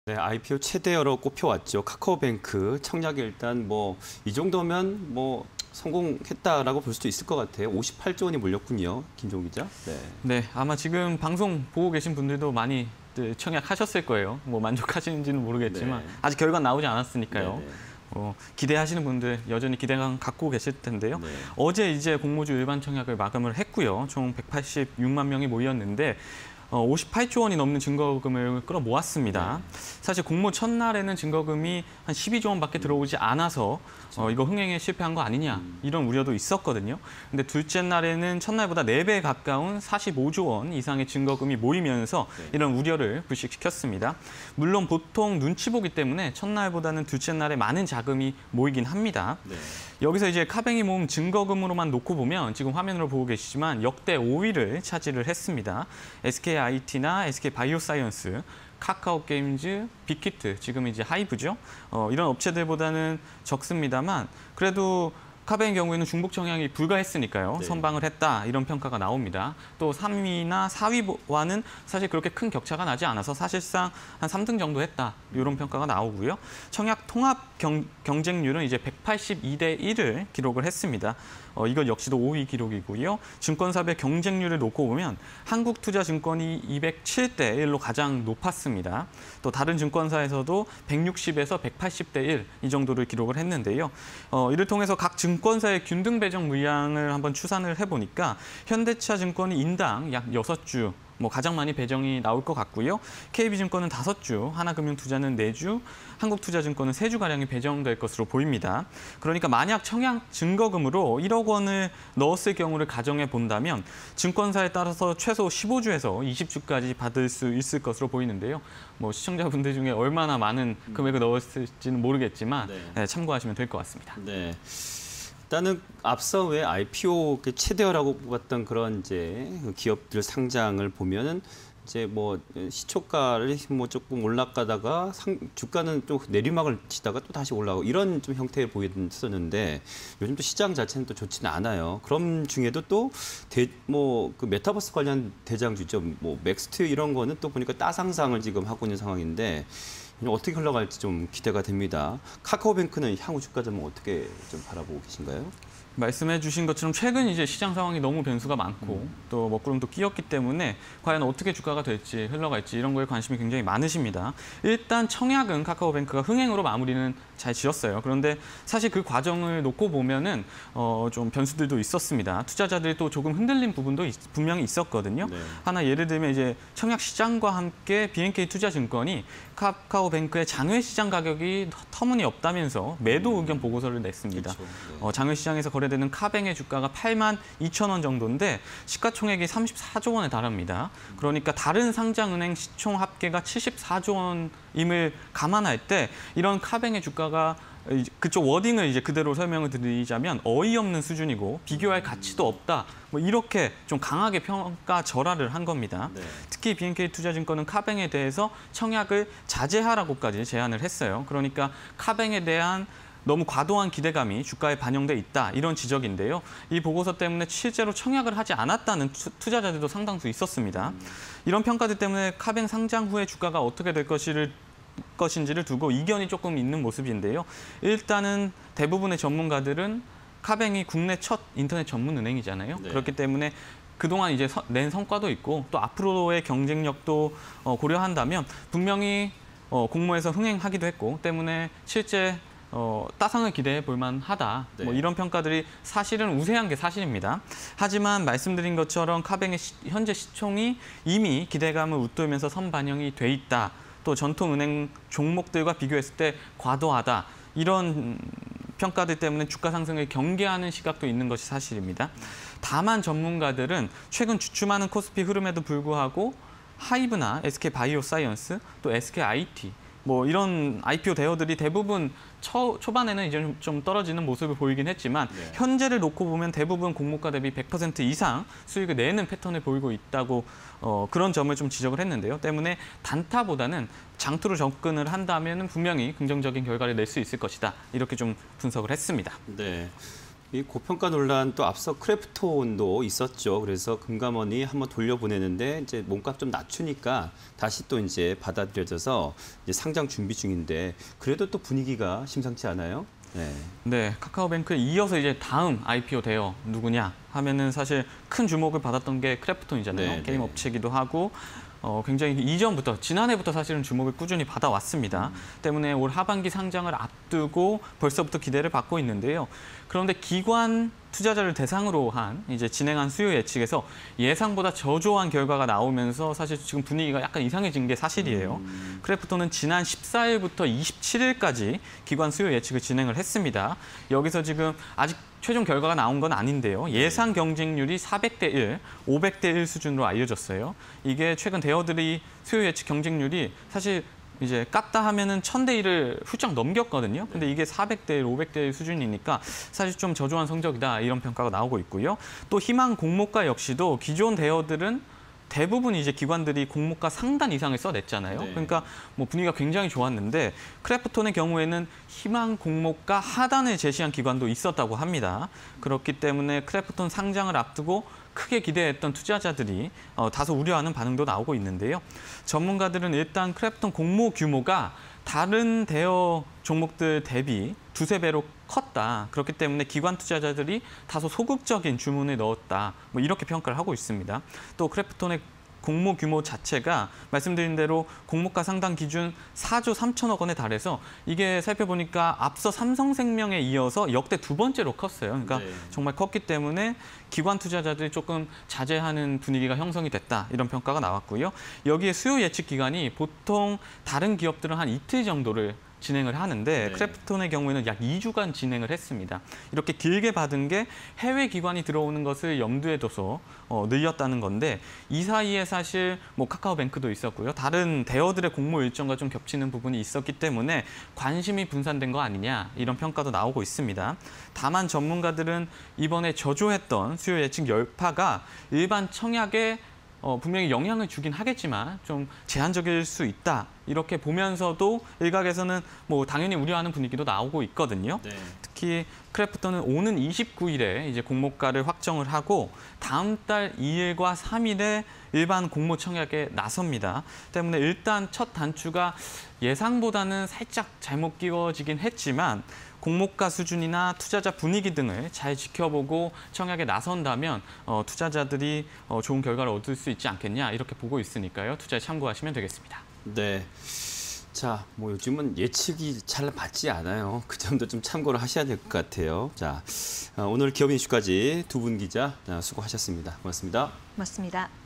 네, IPO 최대어로 꼽혀왔죠. 카카오뱅크 청약이 일단 뭐 이 정도면 뭐 성공했다라고 볼 수도 있을 것 같아요. 58조 원이 몰렸군요, 김종 기자. 네. 네, 아마 지금 방송 보고 계신 분들도 많이 청약하셨을 거예요. 뭐 만족하시는지는 모르겠지만 네. 아직 결과 나오지 않았으니까요. 네. 기대하시는 분들 여전히 기대감 갖고 계실 텐데요. 네. 어제 이제 공모주 일반 청약을 마감을 했고요. 총 186만 명이 모였는데 58조 원이 넘는 증거금을 끌어모았습니다. 네. 사실 공모 첫날에는 증거금이 한 12조 원밖에 들어오지 않아서 이거 흥행에 실패한 거 아니냐 이런 우려도 있었거든요. 근데 둘째 날에는 첫날보다 4배 가까운 45조 원 이상의 증거금이 모이면서 네. 이런 우려를 불식시켰습니다. 물론 보통 눈치 보기 때문에 첫날보다는 둘째 날에 많은 자금이 모이긴 합니다. 네. 여기서 이제 카뱅이 모음 증거금으로만 놓고 보면 지금 화면으로 보고 계시지만 역대 5위를 차지를 했습니다. SKIT나 SK바이오사이언스, 카카오게임즈, 빅히트, 지금 이제 하이브죠. 이런 업체들보다는 적습니다만 그래도 카뱅의 경우에는 중복 청약이 불가했으니까요. 네. 선방을 했다 이런 평가가 나옵니다. 또 3위나 4위와는 사실 그렇게 큰 격차가 나지 않아서 사실상 한 3등 정도 했다 이런 평가가 나오고요. 청약 통합 경쟁률은 이제 182대 1을 기록을 했습니다. 이건 역시도 5위 기록이고요. 증권사별 경쟁률을 놓고 보면 한국투자증권이 207대 1로 가장 높았습니다. 또 다른 증권사에서도 160에서 180대 1 이 정도를 기록을 했는데요. 이를 통해서 각 증권사의 균등 배정 물량을 한번 추산을 해보니까 현대차증권이 인당 약 6주, 가장 많이 배정이 나올 것 같고요. KB증권은 5주, 하나금융투자는 4주, 한국투자증권은 3주가량이 배정될 것으로 보입니다. 그러니까 만약 청약 증거금으로 1억 원을 넣었을 경우를 가정해 본다면 증권사에 따라서 최소 15주에서 20주까지 받을 수 있을 것으로 보이는데요. 시청자분들 중에 얼마나 많은 금액을 넣었을지는 모르겠지만 네, 참고하시면 될 것 같습니다. 네. 일단은 앞서 왜 IPO 최대어라고 뽑았던 그런 이제 기업들 상장을 보면은 이제 시초가를 조금 올라가다가 주가는 좀 내리막을 치다가 또 다시 올라가고 이런 좀 형태를 보였었는데 요즘 또 시장 자체는 또 좋지는 않아요. 그럼 중에도 또 그 메타버스 관련 대장주죠. 맥스트 이런 거는 또 보니까 따상상을 지금 하고 있는 상황인데 어떻게 흘러갈지 좀 기대가 됩니다. 카카오뱅크는 향후 주가 전망 어떻게 좀 바라보고 계신가요? 말씀해 주신 것처럼 최근 이제 시장 상황이 너무 변수가 많고 또 먹구름도 끼었기 때문에 과연 어떻게 주가가 될지 흘러갈지 이런 거에 관심이 굉장히 많으십니다. 일단 청약은 카카오뱅크가 흥행으로 마무리는 잘 지었어요. 그런데 사실 그 과정을 놓고 보면은 좀 변수들도 있었습니다. 투자자들이 또 조금 흔들린 부분도 분명히 있었거든요. 네. 하나 예를 들면 이제 청약 시장과 함께 BNK 투자증권이 카카오뱅크의 장외 시장 가격이 터무니없다면서 매도 의견 보고서를 냈습니다. 그렇죠. 네. 장외 시장에서 거래되는 카뱅의 주가가 8만 2천 원 정도인데 시가총액이 34조 원에 달합니다. 그러니까 다른 상장은행 시총 합계가 74조 원임을 감안할 때 이런 카뱅의 주가가 그쪽 워딩을 이제 그대로 설명을 드리자면 어이없는 수준이고 비교할 가치도 없다. 이렇게 좀 강하게 평가절하를 한 겁니다. 네. 특히 BNK 투자증권은 카뱅에 대해서 청약을 자제하라고까지 제안을 했어요. 그러니까 카뱅에 대한 너무 과도한 기대감이 주가에 반영돼 있다 이런 지적인데요. 이 보고서 때문에 실제로 청약을 하지 않았다는 투자자들도 상당수 있었습니다. 이런 평가들 때문에 카뱅 상장 후에 주가가 어떻게 될 것인지를 두고 이견이 조금 있는 모습인데요. 일단은 대부분의 전문가들은 카뱅이 국내 첫 인터넷 전문 은행이잖아요. 네. 그렇기 때문에 그동안 이제 낸 성과도 있고 또 앞으로의 경쟁력도 고려한다면 분명히 공모에서 흥행하기도 했고 때문에 실제 따상을 기대해 볼 만하다. 네. 이런 평가들이 사실은 우세한 게 사실입니다. 하지만 말씀드린 것처럼 카뱅의 현재 시총이 이미 기대감을 웃돌면서 선반영이 돼 있다. 또 전통은행 종목들과 비교했을 때 과도하다. 이런 평가들 때문에 주가 상승을 경계하는 시각도 있는 것이 사실입니다. 다만 전문가들은 최근 주춤하는 코스피 흐름에도 불구하고 하이브나 SK바이오사이언스, 또 SKIT 이런 IPO 대여들이 대부분 초반에는 이제 좀 떨어지는 모습을 보이긴 했지만 네. 현재를 놓고 보면 대부분 공모가 대비 100% 이상 수익을 내는 패턴을 보이고 있다고 그런 점을 좀 지적을 했는데요. 때문에 단타보다는 장투로 접근을 한다면 분명히 긍정적인 결과를 낼 수 있을 것이다. 이렇게 좀 분석을 했습니다. 네. 이 고평가 논란 또 앞서 크래프톤도 있었죠. 그래서 금감원이 한번 돌려보내는데 이제 몸값 좀 낮추니까 다시 또 이제 받아들여져서 이제 상장 준비 중인데 그래도 또 분위기가 심상치 않아요. 네. 네, 카카오뱅크에 이어서 이제 다음 IPO 대여 누구냐 하면은 사실 큰 주목을 받았던 게 크래프톤이잖아요. 네, 게임 네. 업체이기도 하고 굉장히 이전부터 지난해부터 사실은 주목을 꾸준히 받아왔습니다. 때문에 올 하반기 상장을 앞두고 벌써부터 기대를 받고 있는데요. 그런데 기관 투자자를 대상으로 한 이제 진행한 수요 예측에서 예상보다 저조한 결과가 나오면서 사실 지금 분위기가 약간 이상해진 게 사실이에요. 크래프톤은 지난 14일부터 27일까지 기관 수요 예측을 진행을 했습니다. 여기서 지금 아직 최종 결과가 나온 건 아닌데요. 예상 경쟁률이 400대 1, 500대 1 수준으로 알려졌어요. 이게 최근 대여들이 수요 예측 경쟁률이 사실 이제 깠다 하면은 1000대 1을 훌쩍 넘겼거든요. 근데 이게 400대 1, 500대 1 수준이니까 사실 좀 저조한 성적이다 이런 평가가 나오고 있고요. 또 희망 공모가 역시도 기존 대여들은 대부분 이제 기관들이 공모가 상단 이상을 써냈잖아요. 네. 그러니까 뭐 분위기가 굉장히 좋았는데 크래프톤의 경우에는 희망 공모가 하단을 제시한 기관도 있었다고 합니다. 그렇기 때문에 크래프톤 상장을 앞두고 크게 기대했던 투자자들이 다소 우려하는 반응도 나오고 있는데요. 전문가들은 일단 크래프톤 공모 규모가 다른 대여 종목들 대비 두세 배로 컸다. 그렇기 때문에 기관 투자자들이 다소 소극적인 주문을 넣었다. 뭐 이렇게 평가를 하고 있습니다. 또 크래프톤의 공모 규모 자체가 말씀드린 대로 공모가 상당 기준 4조 3천억 원에 달해서 이게 살펴보니까 앞서 삼성생명에 이어서 역대 두 번째로 컸어요. 그러니까 네. 정말 컸기 때문에 기관 투자자들이 조금 자제하는 분위기가 형성이 됐다. 이런 평가가 나왔고요. 여기에 수요 예측 기간이 보통 다른 기업들은 한 이틀 정도를 진행을 하는데 네. 크래프톤의 경우에는 약 2주간 진행을 했습니다. 이렇게 길게 받은 게 해외 기관이 들어오는 것을 염두에 둬서 늘렸다는 건데 이 사이에 사실 뭐 카카오뱅크도 있었고요. 다른 대여들의 공모 일정과 좀 겹치는 부분이 있었기 때문에 관심이 분산된 거 아니냐 이런 평가도 나오고 있습니다. 다만 전문가들은 이번에 저조했던 수요 예측 여파가 일반 청약에 분명히 영향을 주긴 하겠지만 좀 제한적일 수 있다. 이렇게 보면서도 일각에서는 뭐 당연히 우려하는 분위기도 나오고 있거든요. 네. 특히 크래프톤은 오는 29일에 이제 공모가를 확정을 하고 다음 달 2일과 3일에 일반 공모 청약에 나섭니다. 때문에 일단 첫 단추가 예상보다는 살짝 잘못 끼워지긴 했지만 공모가 수준이나 투자자 분위기 등을 잘 지켜보고 청약에 나선다면 투자자들이 좋은 결과를 얻을 수 있지 않겠냐 이렇게 보고 있으니까요. 투자에 참고하시면 되겠습니다. 네. 자, 뭐 요즘은 예측이 잘 맞지 않아요. 그 점도 좀 참고를 하셔야 될 것 같아요. 자, 오늘 기업 이슈까지 두 분 기자 수고하셨습니다. 고맙습니다. 고맙습니다.